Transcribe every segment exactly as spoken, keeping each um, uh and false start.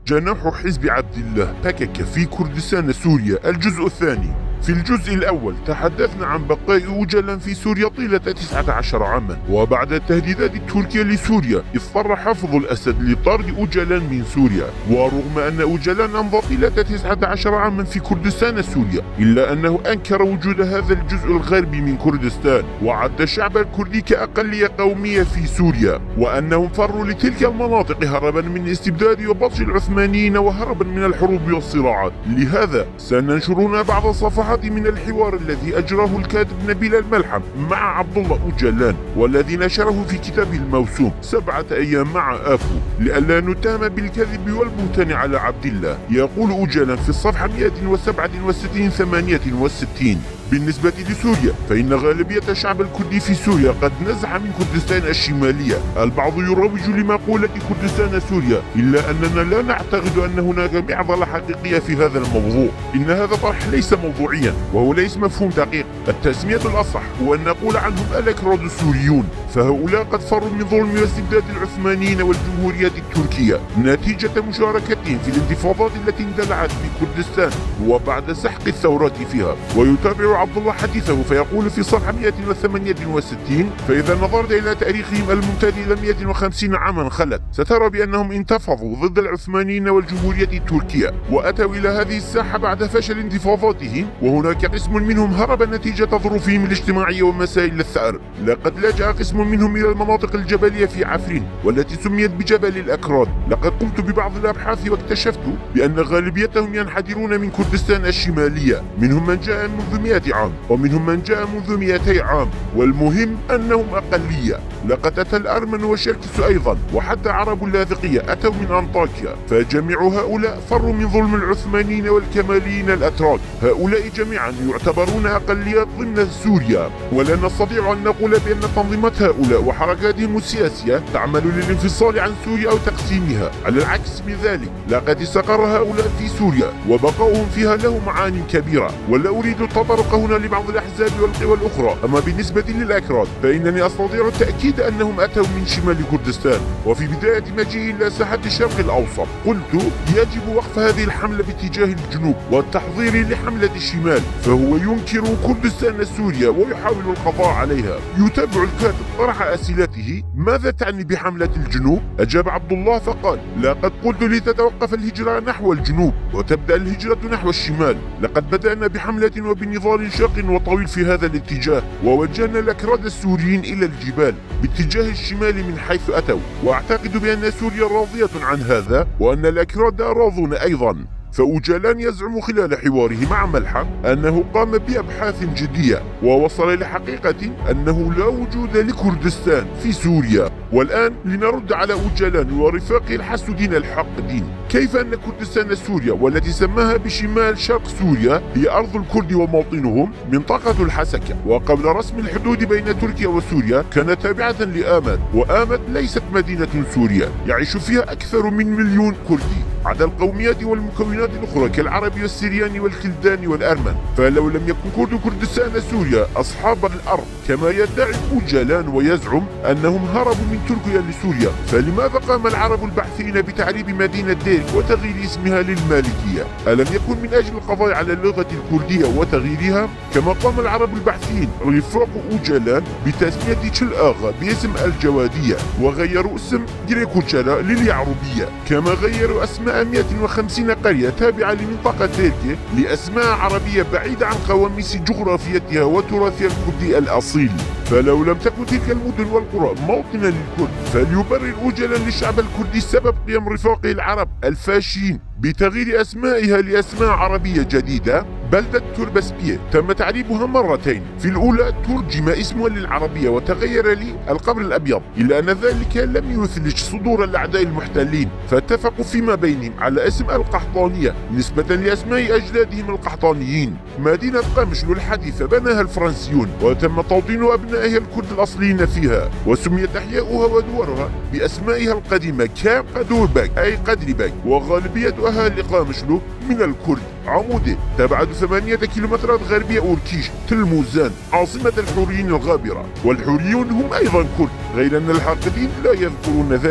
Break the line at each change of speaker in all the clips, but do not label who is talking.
جناح حزب عبد الله بكك في كردستان سوريا الجزء الثاني. في الجزء الأول تحدثنا عن بقاء أوجلان في سوريا طيلة تسعة عشر عاما، وبعد التهديدات التركية لسوريا اضطر حافظ الأسد لطرد أوجلان من سوريا. ورغم أن أوجلان أمضى طيلة تسعة عشر عاما في كردستان سوريا، إلا أنه أنكر وجود هذا الجزء الغربي من كردستان، وعد الشعب الكردي كأقلية قومية في سوريا، وأنهم فروا لتلك المناطق هربا من استبداد وبطش العثمانيين وهربا من الحروب والصراعات. لهذا سننشرون بعض صفحات من الحوار الذي أجراه الكاتب نبيل الملحم مع عبد الله أوجلان، والذي نشره في كتابه الموسوم سبعة أيام مع آفو، لئلا نتهم بالكذب والبهتان على عبد الله. يقول أوجلان في الصفحة مئة وسبعة وستين ثمانية وستين: بالنسبة لسوريا فإن غالبية الشعب الكردي في سوريا قد نزح من كردستان الشمالية. البعض يروج لمقولة كردستان سوريا، إلا أننا لا نعتقد أن هناك معضلة حقيقية في هذا الموضوع. إن هذا طرح ليس موضوعيا وهو ليس مفهوم دقيق. التسمية الأصح هو أن نقول عنهم الأكراد السوريون، فهؤلاء قد فروا من ظلم واستبداد العثمانيين والجمهوريات التركية نتيجة مشاركتهم في الانتفاضات التي اندلعت في كردستان وبعد سحق الثورات فيها. ويتابع عبد الله حديثه فيقول في صفحة مئة وثمانية وستين: فإذا نظرت إلى تاريخهم الممتد إلى مئة وخمسين عاما خلت، سترى بأنهم انتفضوا ضد العثمانيين والجمهورية التركية، وأتوا إلى هذه الساحة بعد فشل انتفاضاتهم، وهناك قسم منهم هرب نتيجة ظروفهم الاجتماعية ومسائل الثأر. لقد لجأ قسم منهم إلى المناطق الجبلية في عفرين والتي سميت بجبل الأكراد. لقد قمت ببعض الأبحاث واكتشفت بأن غالبيتهم ينحدرون من كردستان الشمالية، منهم من جاء منذ مئة عام ومنهم من جاء منذ مئتي عام، والمهم أنهم أقلية. لقد أتى الأرمن والشركس أيضا، وحتى عرب اللاذقية أتوا من أنطاكيا، فجميع هؤلاء فروا من ظلم العثمانيين والكماليين الأتراك. هؤلاء جميعا يعتبرون أقليات ضمن سوريا، ولا نستطيع أن نقول بأن تنظيمات هؤلاء وحركاتهم السياسية تعمل للانفصال عن سوريا أو تقسيمها. على العكس من ذلك، لقد استقر هؤلاء في سوريا وبقاؤهم فيها له معاني كبيرة، ولا أريد التطرق هنا لبعض الأحزاب والقوى الأخرى. أما بالنسبة للأكراد فإنني أستطيع التأكيد أنهم أتوا من شمال كردستان، وفي بداية مجيئهم إلى ساحة الشرق الأوسط قلت يجب وقف هذه الحملة باتجاه الجنوب والتحضير لحملة الشمال، فهو ينكر كردستان سوريا ويحاول القضاء عليها. يتابع الكاتب طرح أسئلته: ماذا تعني بحملة الجنوب؟ أجاب عبد الله فقال: لقد قلت لتتوقف الهجرة نحو الجنوب وتبدأ الهجرة نحو الشمال. لقد بدأنا بحملة وبنضال شاق وطويل في هذا الاتجاه، ووجهنا الأكراد السوريين إلى الجبال باتجاه الشمال من حيث أتوا، وأعتقد بأن سوريا راضية عن هذا وأن الأكراد راضون أيضا. فأوجلان يزعم خلال حواره مع ملحم أنه قام بأبحاث جدية ووصل لحقيقة أنه لا وجود لكردستان في سوريا. والآن لنرد على أوجلان ورفاقه الحسودين الحاقدين. كيف أن كردستان سوريا والتي سماها بشمال شرق سوريا هي أرض الكرد وموطنهم منطقة الحسكة، وقبل رسم الحدود بين تركيا وسوريا كانت تابعة لآمد، وآمد ليست مدينة سوريا يعيش فيها أكثر من مليون كردي عدا القوميات والمكونات الأخرى كالعرب والسريان والكلدان والأرمن. فلو لم يكن كرد كردستان سوريا أصحاب الأرض كما يدعي أوجلان ويزعم أنهم هربوا من تركيا لسوريا، فلماذا قام العرب البحثيين بتعريب مدينة ديرك وتغيير اسمها للمالكية؟ ألم يكن من أجل القضاء على اللغة الكردية وتغييرها؟ كما قام العرب البحثيين رفاق أوجلان بتسمية تشل آغا باسم الجوادية، وغيروا اسم ديريكوتشالا لليعربية، كما غيروا أسماء مئة وخمسين قرية تابعة لمنطقة ديركي لأسماء عربية بعيدة عن قواميس جغرافيتها وتراثها الكردي الأصيل. فلو لم تكن تلك المدن والقرى موطنا للكرد، فليبرر أوجلان للشعب الكردي سبب قيام رفاقه العرب الفاشيين بتغيير أسمائها لأسماء عربية جديدة. بلدة توربسبيه تم تعريبها مرتين، في الأولى ترجم اسمها للعربية وتغير لي القمر الأبيض، إلا أن ذلك لم يثلج صدور الأعداء المحتلين، فاتفقوا فيما بينهم على اسم القحطانية نسبة لأسماء أجدادهم القحطانيين. مدينة قامشلو الحديثة بناها الفرنسيون وتم توطين أبنائها الكرد الأصليين فيها، وسميت أحياؤها ودورها بأسمائها القديمة كام قدورباك أي قدرباك، وغالبية أهالي قامشلو من الكرد. عمودي تبعد ثمانية كيلومترات غربية أوركيش تلموزان عاصمة الحوريين الغابرة، والحوريون هم أيضا كرد، غير أن الحاقدين لا يذكرون ذلك.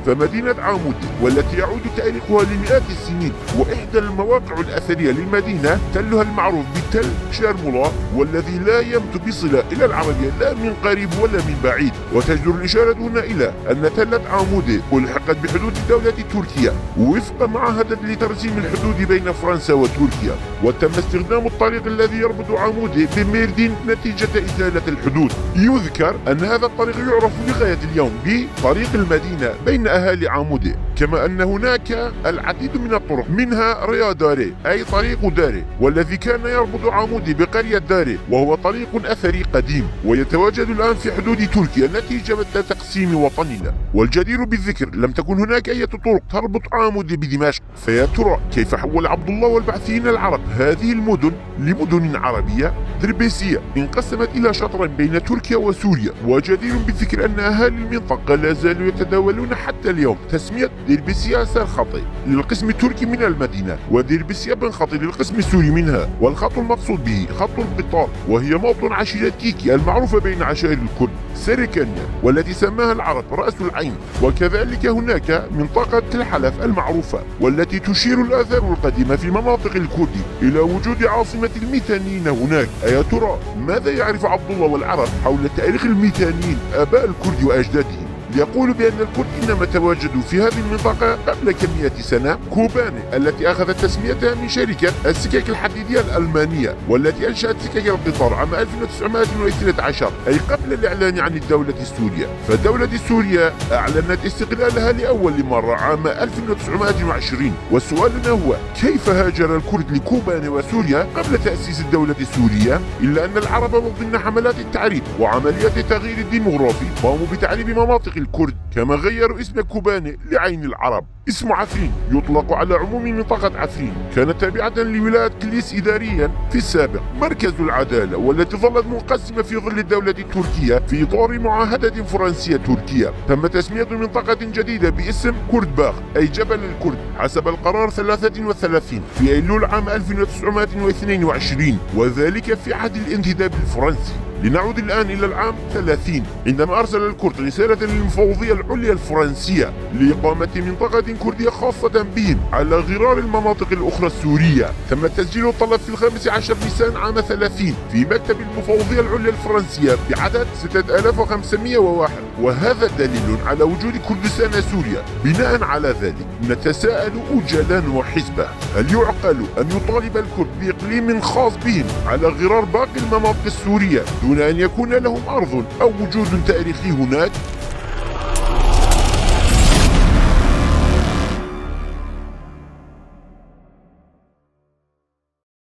فمدينة عامودي والتي يعود تاريخها لمئات السنين وإحدى المواقع الأثرية للمدينة تلها المعروف بتل شارمولا، والذي لا يمت بصلة إلى العربية لا من قريب ولا من بعيد. وتجدر الإشارة هنا إلى أن تلة عامودي ألحقت بحدود دولة تركيا وفق معاهدة لترسيم الحدود بين فرنسا وتركيا، وتم استخدام الطريق الذي يربط عامودي بميردين نتيجة إزالة الحدود. يذكر أن هذا الطريق يعرف لغاية اليوم بطريق المدينة بين أهالي عامودي، كما أن هناك العديد من الطرق منها ريا داري أي طريق داري، والذي كان يربط عامودي بقرية داري وهو طريق أثري قديم ويتواجد الآن في حدود تركيا نتيجة تقسيم وطننا. والجدير بالذكر لم تكن هناك أي طرق تربط عامودي بدمشق، فيا ترى كيف حول عبد الله والبعثيين العرب هذه المدن لمدن عربية دربيسية انقسمت إلى شطرين بين تركيا وسوريا؟ وجدير بالذكر أن أهالي المنطقة لا زالوا يتداولون حتى اليوم تسمية دربيسية سرخطي للقسم التركي من المدينة ودربيسية بنخطي للقسم السوري منها. والخط المقصود به خط القطار، وهي موطن عشيرة كيكي المعروفة بين عشائر الكرد سركانيا والتي سماها العرب رأس العين. وكذلك هناك منطقة الحلف المعروفة والتي تشير الآثار القديمة في مناطق الكرد إلى وجود عاصمة الميتانيين هناك. أيا ترى ماذا يعرف عبد الله والعرب حول تاريخ الميتانيين آباء الكرد وأجدادهم؟ يقول بأن الكرد إنما تواجدوا في هذه المنطقة قبل كمية سنة كوباني التي أخذت تسميتها من شركة السكك الحديدية الألمانية والتي أنشأت سكك القطار عام ألف وتسعمائة واثني عشر أي قبل الإعلان عن الدولة السورية. فدولة سوريا أعلنت استقلالها لأول مرة عام ألف وتسعمائة وعشرين. والسؤال هو كيف هاجر الكرد لكوباني وسوريا قبل تأسيس الدولة السورية؟ إلا أن العرب ضمن حملات التعريب وعمليات التغيير الديمغرافي قاموا بتعريب مناطق الكرد، كما غيروا اسم كوباني لعين العرب. اسم عفرين يطلق على عموم منطقة عفرين، كانت تابعة لولاية كليس إداريا في السابق مركز العدالة، والتي ظلت منقسمة في ظل الدولة التركية في إطار معاهدة فرنسية تركية. تم تسمية منطقة جديدة باسم كرد باخ أي جبل الكرد حسب القرار ثلاثة وثلاثين في أيلول عام ألف وتسعمائة واثنين وعشرين، وذلك في عهد الانتداب الفرنسي. لنعود الآن إلى العام ثلاثين عندما أرسل الكرد رسالة للمفوضية العليا الفرنسية لإقامة منطقة كردية خاصة بهم على غرار المناطق الأخرى السورية. تم تسجيل الطلب في الخامس عشر نيسان عام ثلاثين في مكتب المفوضية العليا الفرنسية بعدد ستة آلاف وخمسمائة وواحد، وهذا دليل على وجود كردستان سوريا. بناء على ذلك نتساءل أجلا وحسبة، هل يعقل أن يطالب الكرد بإقليم خاص بهم على غرار باقي المناطق السورية دون أن يكون لهم أرض أو وجود تاريخي هناك؟